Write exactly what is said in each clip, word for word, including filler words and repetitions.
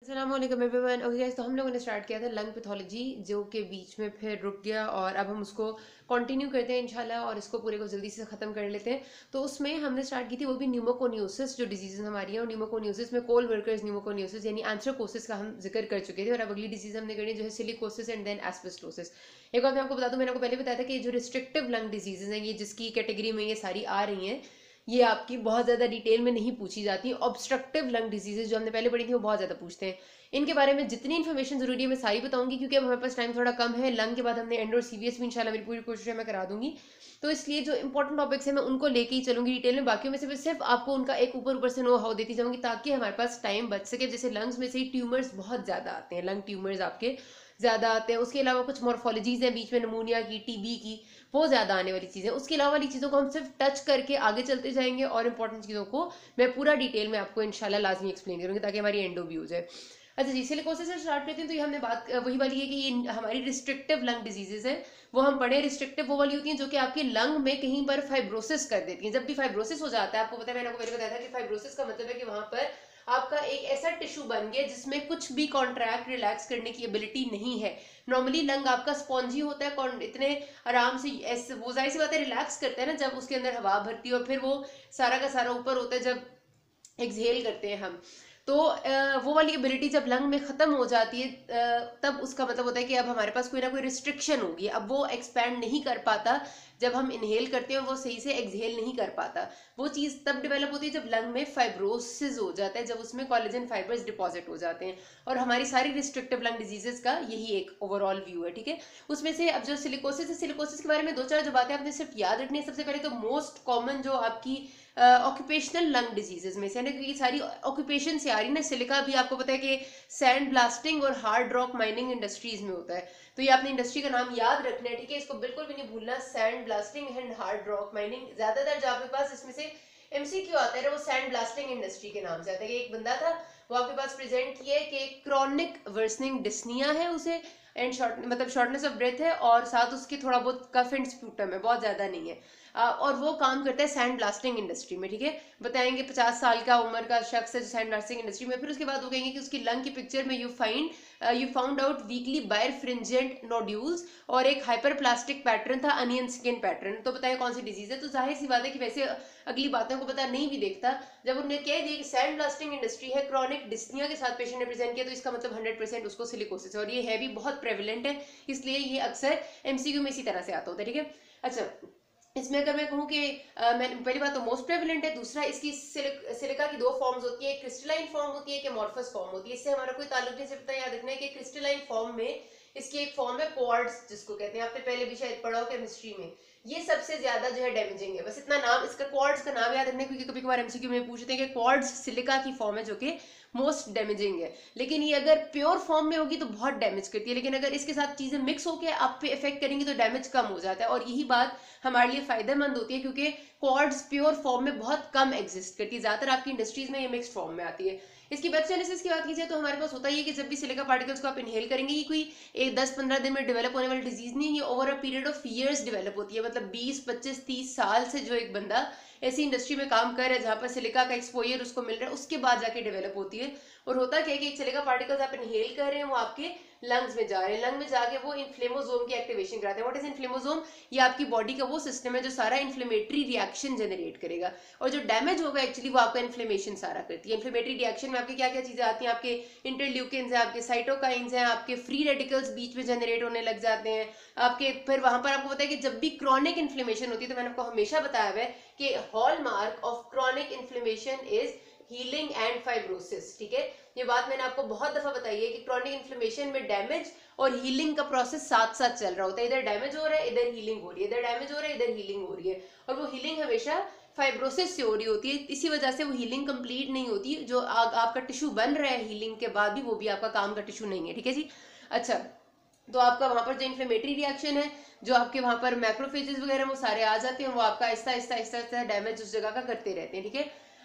अस्सलामुअलैकुम everyone. Okay guys, तो हम लोगों ने स्टार्ट किया था लंग पैथोलॉजी, जो कि बीच में फिर रुक गया और अब हम उसको कंटिन्यू करते हैं इंशाल्लाह और इसको पूरे को जल्दी से ख़त्म कर लेते हैं। तो उसमें हमने स्टार्ट की थी वो भी न्यूमोकोनियोसिस, जो डिजीज़ हमारी है, और न्यूमोकोनियोसिस में कोल वर्कर्स न्यूमोकोनियोसिस यानी एंथ्रेकोसिस का हम जिक्र कर चुके थे। और अब अगली डिजीज़ हमने करनी जो है सिलिकोसिस एंड देन एस्बेस्टोसिस। एक बात मैं आपको बता दूं, मैंने आपको पहले बताया था कि जो रिस्ट्रिक्टिव लंग डिजीज़ हैं, ये जिसकी कैटेगरी में ये सारी आ रही हैं, ये आपकी बहुत ज़्यादा डिटेल में नहीं पूछी जाती। ऑब्स्ट्रक्टिव लंग डिजीजेज जो हमने पहले पढ़ी थी वो बहुत ज़्यादा पूछते हैं। इनके बारे में जितनी इन्फॉर्मेशन जरूरी है मैं सारी बताऊंगी, क्योंकि अब हमारे पास टाइम थोड़ा कम है। लंग के बाद हमने एंड और सीवीएस भी इंशाल्लाह मेरी पूरी कोशिश है मैं करा दूंगी। तो इसलिए जो इंपॉर्टेंट टॉपिक्स है मैं उनको लेके ही चलूंगी डिटेल में, बाकी में से सिर्फ आपको उनका एक ऊपर ऊपर से नो हाउ देती जाऊंगी ताकि हमारे पास टाइम बच सके। जैसे लंग्स में से ही ट्यूमर्स बहुत ज़्यादा आते हैं, लंग ट्यूमर्स आपके ज़्यादा आते हैं। उसके अलावा कुछ मॉर्फोलॉजीज हैं बीच में, नमूनिया की, टीबी की, वो ज़्यादा आने वाली चीज़ें। उसके अलावा वाली चीज़ों को हम सिर्फ टच करके आगे चलते जाएंगे और इंपॉर्टेंट चीज़ों को मैं पूरा डिटेल में आपको इंशाल्लाह लाजमी एक्सप्लेन करूंगी ताकि हमारी एंडो भी हो जाए। अच्छा जी, सिलिकोसिस से स्टार्ट करते हैं। तो ये हमने बात वही वाली है कि ये हमारी रिस्ट्रिक्टिव लंग डिजीजेज है, वो हम पढ़े। रिस्ट्रिक्टिव वो वाली होती हैं जो कि आपके लंग में कहीं पर फाइब्रोसिस कर देती हैं। जब भी फाइब्रोसिस हो जाता है, आपको पता है, मैंने आपको पहले बताया था कि फाइब्रोसिस का मतलब है कि वहां पर आपका एक ऐसा टिश्यू बन गया जिसमें कुछ भी कॉन्ट्रैक्ट रिलैक्स करने की एबिलिटी नहीं है। नॉर्मली लंग आपका स्पॉन्जी होता है, इतने आराम से ऐसे वो जाहिर सी बात है रिलैक्स करते हैं ना जब उसके अंदर हवा भरती है, और फिर वो सारा का सारा ऊपर होता है जब एक्सहेल करते हैं हम। तो वो वाली एबिलिटी जब लंग में खत्म हो जाती है तब उसका मतलब होता है कि अब हमारे पास कोई ना कोई रिस्ट्रिक्शन होगी, अब वो एक्सपैंड नहीं कर पाता। जब हम इनहेल करते हैं वो सही से एक्सहेल नहीं कर पाता। वो चीज़ तब डेवलप होती है जब लंग में फाइब्रोसिस हो जाता है, जब उसमें कोलेजन फाइबर्स डिपॉजिट हो जाते हैं। और हमारी सारी रिस्ट्रिक्टिव लंग डिजीजेस का यही एक ओवरऑल व्यू है, ठीक है। उसमें से अब जो सिलिकोसिस है, सिलिकोसिस के बारे में दो चार जो बातें आपने सिर्फ याद रखनी है। सबसे पहले तो मोस्ट कॉमन जो आपकी ऑक्यूपेशनल लंग डिजीजेस में से, क्योंकि सारी ऑक्यूपेशन से आ रही ना। सिलिका भी आपको पता है कि सैंड ब्लास्टिंग और हार्ड रॉक माइनिंग इंडस्ट्रीज में होता है, तो ये आपने इंडस्ट्री का नाम याद रखना है, ठीक है। इसको बिल्कुल भी नहीं भूलना, sand blasting and hard rock mining. ज्यादातर जो आपके पास इसमें से एमसीक्यू आता है वो सैंड ब्लास्टिंग इंडस्ट्री के नाम से आता है। कि एक बंदा था, वो आपके पास प्रेजेंट किया है कि क्रॉनिक वर्सनिंग डिस्निया है उसे, एंड शॉर्ट मतलब शॉर्टनेस ऑफ ब्रेथ है, और साथ उसकी थोड़ा बहुत कफ एंड स्प्यूटम है, बहुत ज्यादा नहीं है। आ, और वो काम करता है सैंड ब्लास्टिंग इंडस्ट्री में, ठीक है। बताएंगे पचास साल का उम्र का शख्स है जो सैंड ब्लास्टिंग इंडस्ट्री में। फिर उसके बाद वो कहेंगे कि उसकी लंग की पिक्चर में you find you found out weakly birefringent nodules, और एक हाइपरप्लास्टिक पैटर्न था, अनियन स्किन पैटर्न। तो बताएं कौन सी डिजीज है। तो जाहिर सी बात है कि वैसे अगली बातों को पता नहीं भी देखता, जब उन्होंने कह दिया कि सैंड ब्लास्टिंग इंडस्ट्री है, क्रॉनिक डिस्निया के साथ पेशेंट ने प्रेजेंट किया, तो इसका मतलब हंड्रेड परसेंट उसको सिलिकोसिस है, और ये है भी बहुत प्रेवलेंट है, इसलिए ये अक्सर एमसीक्यू में इसी तरह से आता होता है, ठीक है। अच्छा, इसमें अगर मैं कहूँ कि मैं पहली बात तो मोस्ट प्रेवलेंट है, दूसरा इसकी सिलिक, सिलिका की दो फॉर्म्स होती है, क्रिस्टलाइन फॉर्म होती है कि मॉर्फस फॉर्म होती है। इससे हमारा कोई ताल्लुक नहीं, सिर्फ याद रखना है कि क्रिस्टलाइन फॉर्म में इसकी एक फॉर्म है क्वार्ट्ज, जिसको कहते हैं, आपने पहले भी शायद पढ़ा हो केमिस्ट्री में। ये सबसे ज्यादा जो है डैमेजिंग है, बस इतना नाम इसका क्वार्ट्ज का नाम याद रखना है, क्योंकि कभी कभार एमसीक्यू में पूछते हैं कि क्वार्ट्ज सिलिका की फॉर्म है जो कि मोस्ट डैमेजिंग है। लेकिन ये अगर प्योर फॉर्म में होगी तो बहुत डैमेज करती है, लेकिन अगर इसके साथ चीजें मिक्स होकर आप पे इफेक्ट करेंगी तो डैमेज कम हो जाता है। और यही बात हमारे लिए फायदेमंद होती है, क्योंकि क्वार्ट्ज प्योर फॉर्म में बहुत कम एग्जिस्ट करती है, ज्यादातर आपकी इंडस्ट्रीज में ये मिक्स्ड फॉर्म में आती है। इसकी बेस्ट की बात की जाए तो हमारे पास होता ही है कि जब भी सिलिका पार्टिकल्स को आप इनहेल करेंगे, ये कोई एक दस पंद्रह दिन में डेवलप होने वाली डिजीज नहीं, ये over a period of years develop होती है। मतलब बीस पच्चीस तीस साल से जो एक बंदा ऐसी इंडस्ट्री में काम कर रहा है जहां पर सिलिका का एक्सपोजर उसको मिल रहा है, उसके बाद जाके डेवलप होती है। और होता क्या है कि सिलिका पार्टिकल्स आप इनहेल कर रहे हैं, वो आपके लंग्स में जा रहे हैं, लंग में जाके वो इन्फ्लेमोसोम की एक्टिवेशन कराते हैं। What is inflammasome? ये आपकी बॉडी का वो सिस्टम है जो सारा इन्फ्लेमेटरी रिएक्शन जनरेट करेगा, और जो डैमेज होगा एक्चुअली वो आपका इन्फ्लेमेशन सारा करती है। इन्फ्लेमेटरी रिएक्शन में आपके क्या क्या चीजें आती हैं, आपके इंटरल्यूकिन्स हैं, आपके साइटोकाइंस हैं, आपके फ्री रेडिकल्स बीच में जनरेट होने लग जाते हैं आपके। फिर वहां पर आपको पता है कि जब भी क्रॉनिक इन्फ्लेमेशन होती है, तो मैंने आपको हमेशा बताया हुआ है कि hallmark of chronic inflammation is healing and fibrosis, ठीक है। ये बात मैंने आपको बहुत दफा बताई है कि क्रॉनिक इन्फ्लेमेशन में डैमेज और हीलिंग का प्रोसेस साथ साथ चल रहा होता है। इधर डैमेज हो रहा है, इधर हीलिंग हो रही है, इधर डैमेज हो रहा है, इधर हीलिंग हो रही है, और वो हीलिंग हमेशा फाइब्रोसिस से हो रही होती है। इसी वजह से वो हीलिंग कंप्लीट नहीं होती, जो आ, आपका टिश्यू बन रहा है हीलिंग के बाद भी, वो भी आपका काम का टिश्यू नहीं है, ठीक है जी। अच्छा, तो आपका वहां पर जो इन्फ्लेमेटरी रिएक्शन है, जो आपके वहां पर मैक्रोफेजेस वगैरह वो सारे आ जाते हैं, वो आपका आहिस्ता आहिस्ता आहिस्ता आहिस्ता डैमेज उस जगह का करते रहते हैं, ठीक है।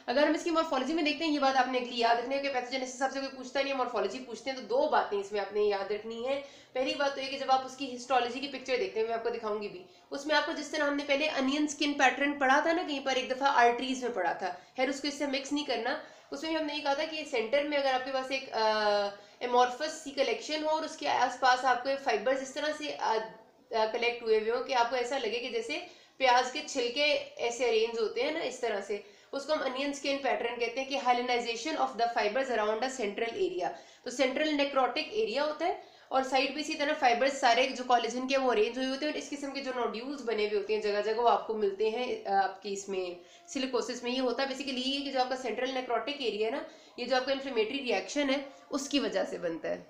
अगर हम इसकी मॉर्फोलॉजी में देखते हैं, ये बात आपने अगली याद रखनी है कि पैथोजेनेसिस आपसे कोई पूछता नहीं है, मॉर्फोलॉजी पूछते हैं, तो दो बातें इसमें आपने याद रखनी है। पहली बात तो ये कि जब आप उसकी हिस्टोलॉजी की पिक्चर देखते हैं, मैं आपको दिखाऊंगी भी, उसमें आपको जिस तरह हमने पहले अनियन स्किन पैटर्न पढ़ा था ना, कहीं पर एक दफा आर्टरीज में पढ़ा था, खैर उसको इससे मिक्स नहीं करना, उसमें भी हमने ये कहा था कि सेंटर में अगर आपके पास एक एमोर्फस सी कलेक्शन हो और उसके आसपास आपको फाइबर्स इस तरह से कलेक्ट हुए हुए हो कि आपको ऐसा लगे कि जैसे प्याज के छिलके ऐसे अरेंज होते हैं ना, इस तरह से, उसको हम अनियन स्किन पैटर्न कहते हैं कि hyalinization of the fibres around a central area. तो सेंट्रल नेक्रोटिक एरिया होता है और साइड पे इसी तरह फाइबर्स सारे जो कोलेजन के वो अरेंज हुए होते हैं और इस किस्म के जो नोड्यूल्स बने हुए होते हैं जगह जगह वो आपको मिलते हैं आपकी इसमें सिलिकोसिस में। ये होता है बेसिकली ये कि जो आपका सेंट्रल नेक्रोटिक एरिया है ना, ये जो आपका इन्फ्लेमेटरी रिएक्शन है उसकी वजह से बनता है।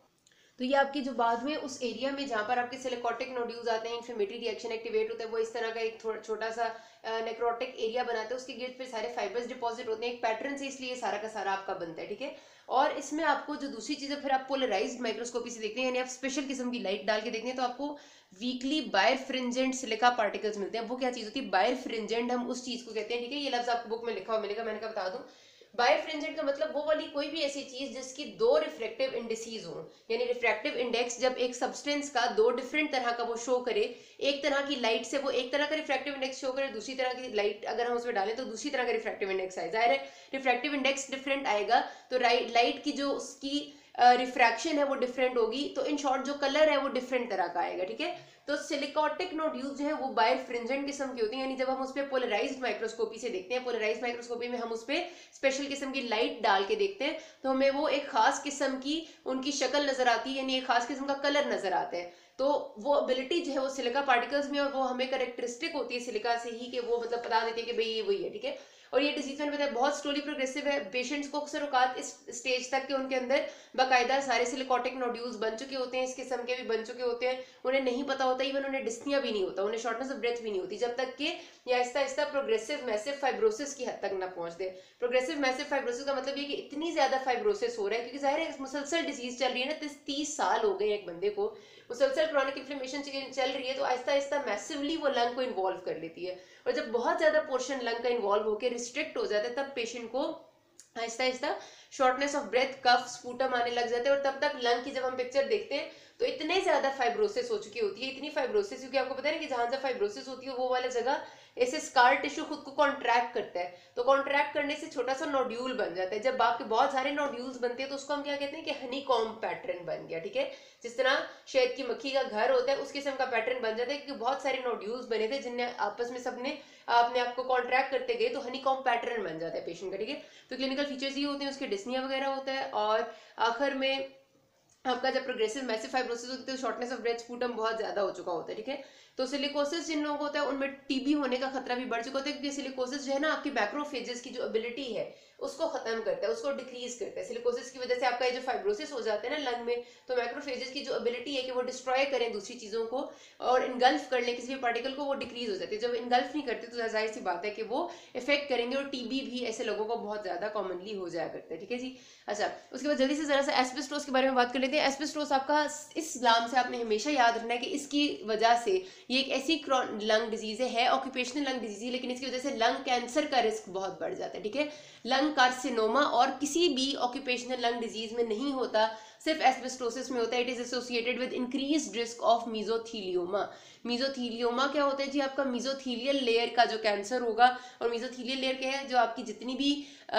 तो ये आपकी जो बाद में उस एरिया में जहाँ पर आपके सिलिकोटिक नोड्यूल्स आते हैं, इन्फ्लेमेटरी रिएक्शन एक्टिवेट होता है, वो इस तरह का एक छोटा सा नेक्रोटिक एरिया बनाता है, उसके गिर्द फिर सारे फाइबर्स डिपॉजिट होते हैं एक पैटर्न से, इसलिए सारा का सारा आपका बनता है, ठीक है। और इसमें आपको जो दूसरी चीज़ है, फिर आप पोलराइज्ड माइक्रोस्कोपी से देखते हैं, यानी आप स्पेशल किस्म की लाइट डाल के देखते हैं, तो आपको वीकली बायरफ्रिंजेंट सिलिका पार्टिकल्स मिलते हैं। वो क्या चीज़ होती है? बायरफ्रिंजेंट हम उस चीज़ को कहते हैं, ठीक है। ये लफ्ज आपको बुक में लिखा हुआ मिलेगा, मैंने कहा बता दूं। बायरफ्रिंजेंट का मतलब वो वाली कोई भी ऐसी चीज जिसकी दो रिफ्रैक्टिव इंडिसेस हो, यानी रिफ्रैक्टिव इंडेक्स जब एक सब्सटेंस का दो डिफरेंट तरह का वो शो करे, एक तरह की लाइट से वो एक तरह का रिफ्रैक्टिव इंडेक्स शो करे, दूसरी तरह की लाइट अगर हम उसमें डालें तो दूसरी तरह का रिफ्रैक्टिव इंडेक्स आए। जाहिर है रिफ्रैक्टिव इंडेक्स डिफरेंट आएगा तो लाइट की जो उसकी रिफ्रैक्शन uh, है वो डिफरेंट होगी, तो इन शॉर्ट जो कलर है वो डिफरेंट तरह का आएगा, ठीक है। तो सिलिकोटिक नोड्यूल्स जो है वो बायरफ्रिंजेंट किस्म की होती हैं, यानी जब हम उस पर पोलराइज्ड माइक्रोस्कोपी से देखते हैं, पोलराइज्ड माइक्रोस्कोपी में हम उस पर स्पेशल किस्म की लाइट डाल के देखते हैं, तो हमें वो एक खास किस्म की उनकी शक्ल नजर आती है, यानी एक खास किस्म का कलर नजर आता है। तो वो एबिलिटी जो है वो सिलिका पार्टिकल्स में, और वो हमें करेक्टरिस्टिक होती है सिलिका से ही कि वो मतलब बता देती है कि भाई ये वही है, ठीक है। और ये डिजीज मैंने बताया बहुत स्लोली प्रोग्रेसिव है। पेशेंट्स को अक्सर औकात इस स्टेज तक के उनके अंदर बाकायदा सारे सिलिकोटिक नोड्यूल्स बन चुके होते हैं, इस किस्म के भी बन चुके होते हैं, उन्हें नहीं पता होता, इवन उन्हें डिस्निया भी नहीं होता, उन्हें शॉर्टनेस ऑफ ब्रेथ भी नहीं होती, जब तक कि ये Aahista Aahista progressive massive fibrosis की हद तक ना पहुंच दे। प्रोग्रेसिव मैसिव फाइब्रोसिस का मतलब ये कि इतनी ज्यादा फाइब्रोसिस हो रहा है, क्योंकि जाहिर है मुसलसल डिजीज चल रही है ना, तीस साल हो गए एक बंदे को, मुसलसल क्रॉनिक इन्फ्लेमेशन चल रही है, तो आहिस्ता आहिस्ता मैसिवली वो लंग को इन्वॉल्व कर लेती है, और जब बहुत ज्यादा पोर्शन लंग का इन्वॉल्व होकर रिस्ट्रिक्ट हो जाता है तब पेशेंट को आहिस्ता आहिस्ता shortness of breath, cough, sputum आने लग जाते हैं, और तब तक लंग की जब हम पिक्चर देखते हैं तो इतने ज्यादा फाइब्रोसिस हो चुकी होती है, इतनी फाइब्रोसिस, क्योंकि आपको पता है कि जहां जब फाइब्रोसिस होती है वो वाला जगह ऐसे स्कार टिश्यू खुद को कॉन्ट्रैक्ट करता है, तो कॉन्ट्रैक्ट करने से छोटा सा नोड्यूल बन जाता है। जब आपके बहुत सारे नोड्यूल्स बनते हैं तो उसको हम क्या कहते हैं कि हनीकॉम्ब पैटर्न बन गया, ठीक है। जिस तरह शहद की मक्खी का घर होता है उस किस्म का पैटर्न बन जाता है, क्योंकि बहुत सारे नोड्यूल्स बने थे जिनने आपस में सबने अपने आप को कॉन्ट्रैक्ट करते गए, तो हनीकॉम्ब पैटर्न बन जाता है पेशेंट का, ठीक है। तो क्लिनिकल फीचर्स ये होते हैं, उसके डिस्निया वगैरह होता है, और आखिर में आपका जब प्रोग्रेसिव मैसिव फाइब्रोसिस होती है तो शॉर्टनेस ऑफ ब्रेथ, स्पूटम बहुत ज्यादा हो चुका होता है, ठीक है। तो सिलिकोसिस जिन लोगों को होता है उनमें टीबी होने का खतरा भी बढ़ चुका होता है, क्योंकि सिलिकोसिस जो है ना आपकी मैक्रोफेजेस की जो एबिलिटी है उसको खत्म करता है, उसको डिक्रीज करता है। सिलिकोसिस की वजह से आपका ये जो फाइब्रोसिस हो जाता है ना लंग में, तो मैक्रोफेजेस की जो एबिलिटी है कि वो डिस्ट्रॉय करें दूसरी चीजों को और इनगल्फ कर लें किसी भी पार्टिकल को, वो डिक्रीज हो जाती है। जब इनगल्फ नहीं करते तो जाहिर सी बात है कि वो इफेक्ट करेंगे, और टीबी भी ऐसे लोगों को बहुत ज्यादा कॉमनली हो जाया करता है, ठीक है जी। अच्छा, उसके बाद जल्दी से जरा सा एस्बेस्टोस के बारे में बात कर लेते हैं। एस्बेस्टोस आपका इस नाम से आपने हमेशा याद रखना है कि इसकी वजह से ये एक ऐसी लंग डिजीज है, ऑक्यूपेशनल लंग डिजीज है, लेकिन इसकी वजह से लंग कैंसर का रिस्क बहुत बढ़ जाता है, ठीक है। लंग कार्सिनोमा और किसी भी ऑक्यूपेशनल लंग डिजीज में नहीं होता, सिर्फ एस्बेस्टोसिस में होता है। It is associated with increased risk of mesothelioma. Mesothelioma क्या होता है जी? आपका मीजोथीलियल लेयर का जो कैंसर होगा, और मीजोथीलियल लेयर क्या है? जो आपकी जितनी भी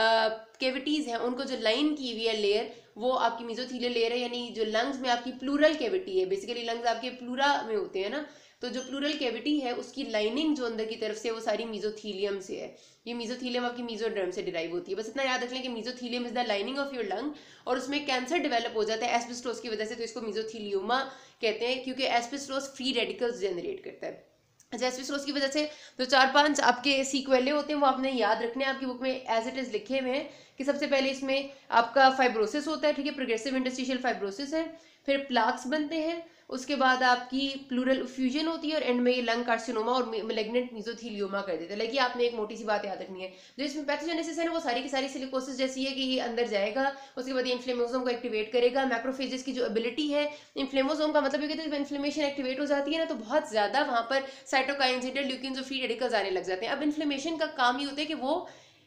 कैविटीज हैं उनको जो लाइन की हुई है लेयर, वो आपकी मीजोथीलियल लेयर है, यानी जो लंग्स में आपकी प्लूरल कैविटी है, बेसिकली लंग्स आपके प्लूरा में होते हैं ना, तो जो प्लूरल कैविटी है उसकी लाइनिंग जो अंदर की तरफ से वो सारी मीजोथीलियम से है। ये मीजोथीलियम आपकी मीजोडर्म से डिराइव होती है। बस इतना याद रख लें कि mesothelium is the lining of your lung, और उसमें कैंसर डेवलप हो जाता है एस्बेस्टोस की वजह से, तो इसको मीजोथीलियोमा कहते हैं, क्योंकि एस्बेस्टोस फ्री रेडिकल्स जनरेट करता है। अच्छा, एस्बेस्टोस की वजह से जो चार पांच आपके सीक्वेले होते हैं वो आपने याद रखने हैं, आपकी बुक में एज इट इज लिखे हुए हैं कि सबसे पहले इसमें आपका फाइब्रोसिस होता है, ठीक है, प्रोग्रेसिव इंटरस्टिशियल फाइब्रोसिस है, फिर प्लाक्स बनते हैं, उसके बाद आपकी प्लूरल फ्यूजन होती है, और एंड में ये लंग कार्सिनोमा और मैलिग्नेंट मीजोथीलियोमा कर देते हैं। लेकिन आपने एक मोटी सी बात याद रखनी है, जो इसमें पैथोजेनेसिस है ना वो सारी की सारी सिलिकोसिस जैसी है कि ये अंदर जाएगा, उसके बाद ये इन्फ्लेमोसोम को एक्टिवेट करेगा। मैक्रोफेजेस की जो एबिलिटी है, इन्फ्लेमोसोम का मतलब ये कहते हैं जब इन्फ्लेमेशन एक्टिवेट हो जाती है ना तो बहुत ज्यादा वहां पर साइटोकाइन्स, इंटरल्यूकिन्स और फ्री रेडिकल्स आने लग जाते हैं। अब इन्फ्लेमेशन का काम ही होता है कि वो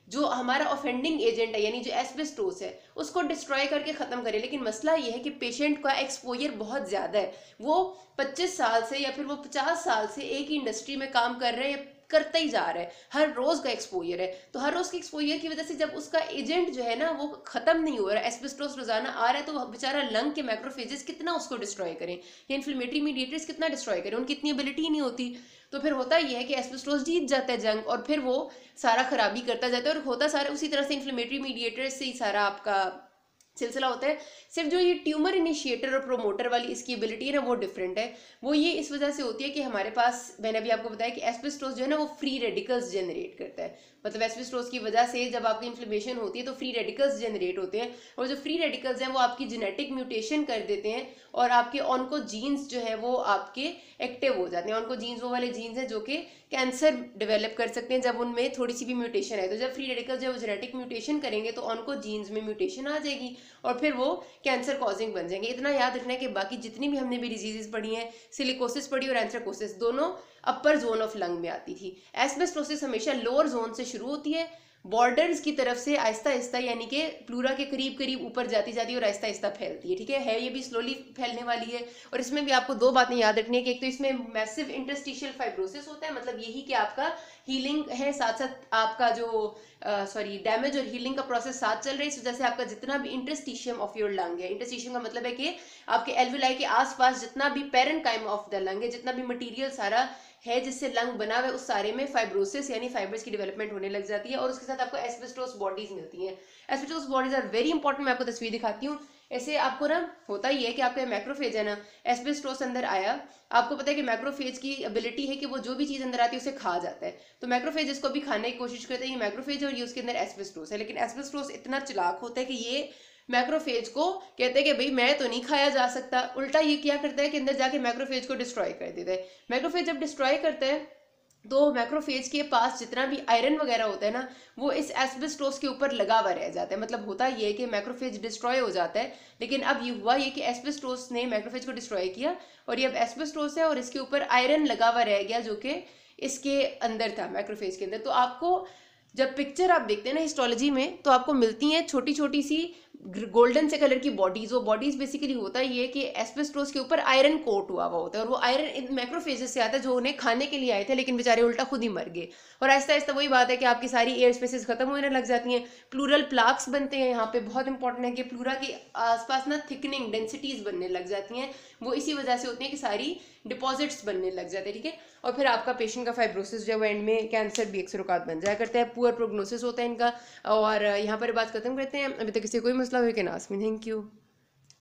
जो हमारा ऑफेंडिंग एजेंट है यानी जो एस्बेस्टोस है उसको डिस्ट्रॉय करके खत्म करे। लेकिन मसला ये है कि पेशेंट का एक्सपोजर बहुत ज्यादा है, वो पच्चीस साल से या फिर वो पचास साल से एक ही इंडस्ट्री में काम कर रहे हैं, करता ही जा रहा है, हर रोज का एक्सपोजर है। तो हर रोज के एक्सपोजर की वजह से जब उसका एजेंट जो है ना वो खत्म नहीं हो रहा, एस्बेस्टोस रोजाना आ रहा है, तो बेचारा लंग के मैक्रोफेजेस कितना उसको डिस्ट्रॉय करें या इन्फ्लेमेटरी मीडिएटर्स कितना डिस्ट्रॉय करें, उनकी इतनी एबिलिटी ही नहीं होती। तो फिर होता ही है कि एस्बेस्टोस जीत जाता है जंग और फिर वो सारा खराबी करता जाता है और होता सारा उसी तरह से इन्फ्लेमेटरी मीडिएटर्स से ही सारा आपका सिलसिला होता है। सिर्फ जो ये ट्यूमर इनिशिएटर और प्रोमोटर वाली इसकी एबिलिटी है ना वो डिफरेंट है। वो ये इस वजह से होती है कि हमारे पास, मैंने अभी आपको बताया कि एस्बेस्टोस जो है ना वो फ्री रेडिकल्स जनरेट करता है। मतलब एस्बेस्टोस की वजह से जब आपकी इन्फ्लेमेशन होती है तो फ्री रेडिकल्स जनरेट होते हैं और जो फ्री रेडिकल्स हैं वो आपकी जेनेटिक म्यूटेशन कर देते हैं और आपके ऑन्को जीन्स जो है वो आपके एक्टिव हो जाते हैं। ऑन्को जीन्स वो वाले जीन्स हैं जो कि कैंसर डेवलप कर सकते हैं जब उनमें थोड़ी सी भी म्यूटेशन है। तो जब फ्री रेडिकल्स जो जेनेटिक म्यूटेशन करेंगे तो ऑन्को जीन्स में म्यूटेशन आ जाएगी और फिर वो कैंसर कॉजिंग बन जाएंगे। इतना याद रखना है कि बाकी जितनी भी हमने भी डिजीजेस पढ़ी हैं, सिलिकोसिस पढ़ी और एंथ्रेकोसिस, दोनों अपर जोन ऑफ लंग में आती थी। एस्बेस्टोसिस हमेशा लोअर जोन से शुरू होती है, बॉर्डर्स की तरफ से आहिस्ता आहिस्ता यानी कि प्लूरा के करीब करीब ऊपर जाती जाती है और आहिस्ता आहिस्ता फैलती है। ठीक है है ये भी स्लोली फैलने वाली है। और इसमें भी आपको दो बातें याद रखनी है कि एक तो इसमें मैसिव इंटरस्टिशियल फाइब्रोसिस होता है, मतलब यही कि आपका हीलिंग है, साथ साथ आपका जो सॉरी डैमेज और हीलिंग का प्रोसेस साथ चल रहा है। इस वजह से आपका जितना भी इंटरस्टिशियम ऑफ योर लंग है, इंटरस्टिशियम का मतलब है कि आपके एल्विलाई के आसपास जितना भी पेरेन्काइम ऑफ द लंग है, जितना भी मटीरियल सारा है जिससे लंग बना हुआ है, उस सारे में फाइब्रोसिस यानी फाइबर्स की डेवलपमेंट होने लग जाती है और उसके साथ आपको एस्बेस्टोस बॉडीज मिलती हैं। Asbestos bodies are very important. मैं आपको तस्वीर दिखाती हूँ। ऐसे आपको ना होता ही है कि आपका मैक्रोफेज है ना, एस्बेस्टोस अंदर आया, आपको पता है कि मैक्रोफेज की एबिलिटी है कि वो जो भी चीज अंदर आती है उसे खा जाता है। तो मैक्रोफेज इसको भी खाने की कोशिश करता है, ये मैक्रोफेज और ये उसके अंदर एस्बेस्टोस है। लेकिन एस्बेस्टोस इतना चालाक होता है कि ये मैक्रोफेज को कहते हैं कि भाई मैं तो नहीं खाया जा सकता, उल्टा ये क्या करता है कि अंदर जाके मैक्रोफेज को डिस्ट्रॉय कर देता है। मैक्रोफेज जब डिस्ट्रॉय करता है तो मैक्रोफेज के पास जितना भी आयरन वगैरह होता है ना वो इस एस्बेस्टोस के ऊपर लगा हुआ रह जाता है। मतलब होता ये है कि मैक्रोफेज डिस्ट्रॉय हो जाता है, लेकिन अब ये हुआ ये कि एस्बेस्टोस ने मैक्रोफेज को डिस्ट्रॉय किया और ये अब एस्बेस्टोस है और इसके ऊपर आयरन लगा हुआ रह गया जो कि इसके अंदर था, मैक्रोफेज के अंदर। तो आपको जब पिक्चर आप देखते हैं ना हिस्टोलॉजी में तो आपको मिलती हैं छोटी छोटी सी गोल्डन से कलर की बॉडीज। वो बॉडीज बेसिकली होता ही है कि एस्बेस्टोस के ऊपर आयरन कोट हुआ हुआ होता है और वो आयरन मैक्रोफेजेस से आता है जो उन्हें खाने के लिए आए थे, लेकिन बेचारे उल्टा खुद ही मर गए। और आहिस्ता आहिस्ता वही बात है कि आपकी सारी एयर स्पेसेस खत्म होने लग जाती हैं, प्लूरल प्लाक्स बनते हैं। यहाँ पे बहुत इंपॉर्टेंट है कि प्लूरा के आसपास ना थिकनिंग डेंसिटीज बनने लग जाती हैं, वो इसी वजह से होती है कि सारी डिपॉजिट्स बनने लग जाते हैं। ठीक है, और फिर आपका पेशेंट का फाइब्रोसिस जो है एंड में कैंसर भी एक रुकावट बन जाया करता है, पुअर प्रोग्नोसिस होता है इनका। और यहाँ पर बात खत्म करते हैं। अभी तक किसी कोई मसला हो कि नास में। Thank you.